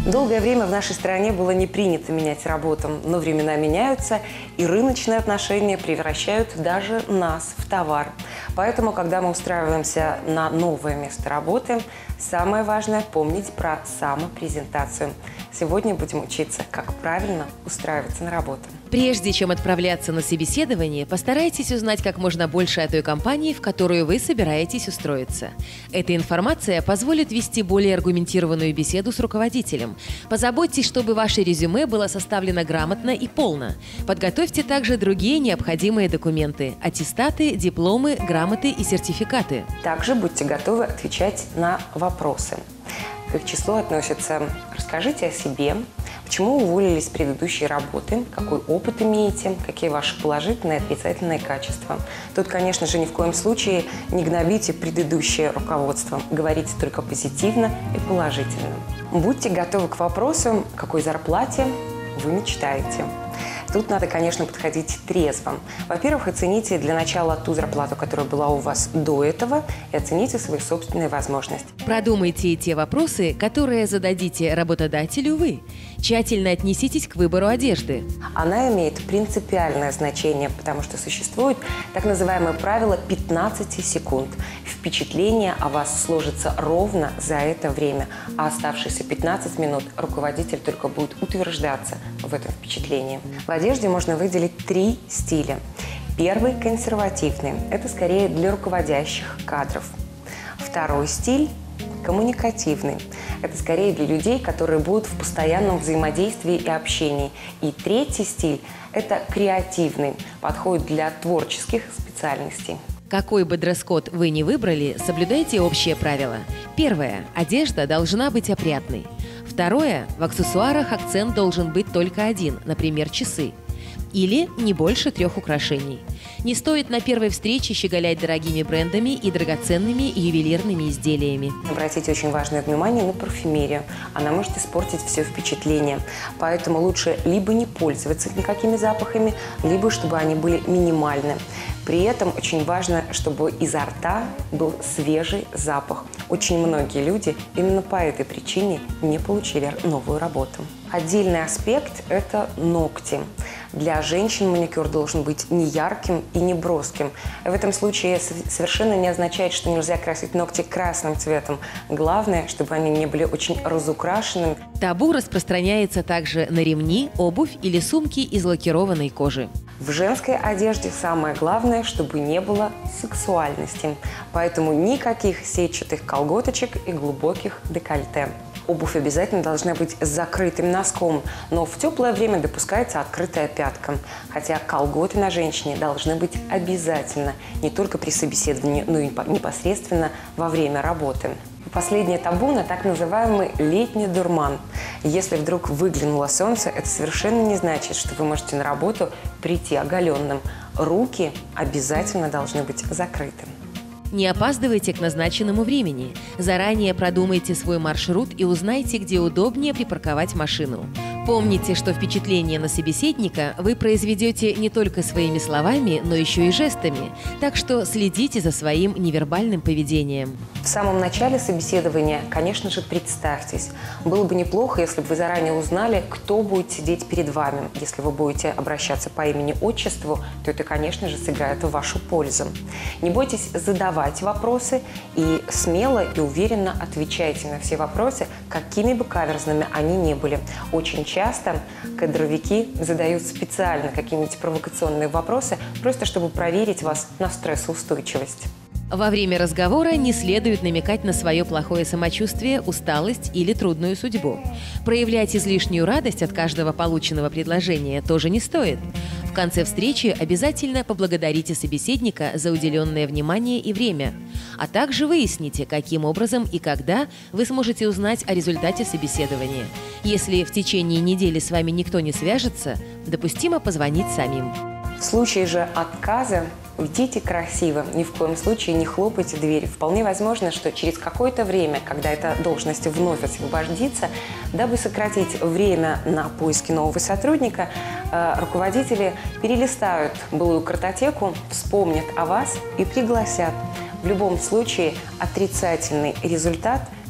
Долгое время в нашей стране было не принято менять работу, но времена меняются, и рыночные отношения превращают даже нас в товар. Поэтому, когда мы устраиваемся на новое место работы, самое важное – помнить про самопрезентацию. Сегодня будем учиться, как правильно устраиваться на работу. Прежде чем отправляться на собеседование, постарайтесь узнать как можно больше о той компании, в которую вы собираетесь устроиться. Эта информация позволит вести более аргументированную беседу с руководителем. Позаботьтесь, чтобы ваше резюме было составлено грамотно и полно. Подготовьте также другие необходимые документы – аттестаты, дипломы, грамоты и сертификаты. Также будьте готовы отвечать на вопросы. К их числу относятся: расскажите о себе, почему уволились с предыдущей работы, какой опыт имеете, какие ваши положительные и отрицательные качества. Тут, конечно же, ни в коем случае не гнобите предыдущее руководство, говорите только позитивно и положительно. Будьте готовы к вопросу, о какой зарплате вы мечтаете. Тут надо, конечно, подходить трезво. Во-первых, оцените для начала ту зарплату, которая была у вас до этого, и оцените свои собственные возможности. Продумайте и те вопросы, которые зададите работодателю вы. Тщательно отнеситесь к выбору одежды. Она имеет принципиальное значение, потому что существует так называемое правило 15 секунд. Впечатление о вас сложится ровно за это время, а оставшиеся 15 минут руководитель только будет утверждаться в этом впечатлении. В одежде можно выделить 3 стиля. Первый – консервативный. Это скорее для руководящих кадров. Второй стиль – коммуникативный. Это скорее для людей, которые будут в постоянном взаимодействии и общении. И третий стиль – это креативный. Подходит для творческих специальностей. Какой бы дресс-код вы ни выбрали, соблюдайте общие правила. Первое. Одежда должна быть опрятной. Второе. В аксессуарах акцент должен быть только один, например, часы. Или не больше 3 украшений. Не стоит на первой встрече щеголять дорогими брендами и драгоценными ювелирными изделиями. Обратите очень важное внимание на парфюмерию. Она может испортить все впечатление. Поэтому лучше либо не пользоваться никакими запахами, либо чтобы они были минимальны. При этом очень важно, чтобы изо рта был свежий запах. Очень многие люди именно по этой причине не получили новую работу. Отдельный аспект – это ногти. Для женщин маникюр должен быть не ярким и не броским. В этом случае совершенно не означает, что нельзя красить ногти красным цветом. Главное, чтобы они не были очень разукрашенными. Табу распространяется также на ремни, обувь или сумки из лакированной кожи. В женской одежде самое главное, чтобы не было сексуальности. Поэтому никаких сетчатых колготочек и глубоких декольте. Обувь обязательно должна быть с закрытым носком, но в теплое время допускается открытая пятка. Хотя колготы на женщине должны быть обязательно, не только при собеседовании, но и непосредственно во время работы. Последнее табу на так называемый летний дурман. Если вдруг выглянуло солнце, это совершенно не значит, что вы можете на работу прийти оголенным. Руки обязательно должны быть закрыты. Не опаздывайте к назначенному времени. Заранее продумайте свой маршрут и узнайте, где удобнее припарковать машину. Помните, что впечатление на собеседника вы произведете не только своими словами, но еще и жестами. Так что следите за своим невербальным поведением. В самом начале собеседования, конечно же, представьтесь. Было бы неплохо, если бы вы заранее узнали, кто будет сидеть перед вами. Если вы будете обращаться по имени-отчеству, то это, конечно же, сыграет в вашу пользу. Не бойтесь задавать вопросы и смело и уверенно отвечайте на все вопросы, какими бы каверзными они ни были. Очень часто кадровики задают специально какие-нибудь провокационные вопросы, просто чтобы проверить вас на стрессоустойчивость. Во время разговора не следует намекать на свое плохое самочувствие, усталость или трудную судьбу. Проявлять излишнюю радость от каждого полученного предложения тоже не стоит. В конце встречи обязательно поблагодарите собеседника за уделенное внимание и время, а также выясните, каким образом и когда вы сможете узнать о результате собеседования. Если в течение недели с вами никто не свяжется, допустимо позвонить самим. В случае же отказа уйдите красиво, ни в коем случае не хлопайте дверь. Вполне возможно, что через какое-то время, когда эта должность вновь освободится, дабы сократить время на поиски нового сотрудника, руководители перелистают былую картотеку, вспомнят о вас и пригласят. В любом случае, отрицательный результат –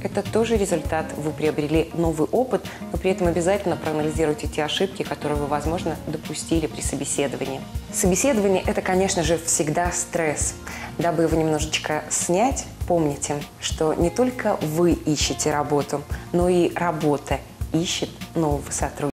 Это тоже результат. Вы приобрели новый опыт, но при этом обязательно проанализируйте те ошибки, которые вы, возможно, допустили при собеседовании. Собеседование – это, конечно же, всегда стресс. Дабы его немножечко снять, помните, что не только вы ищете работу, но и работа ищет нового сотрудника.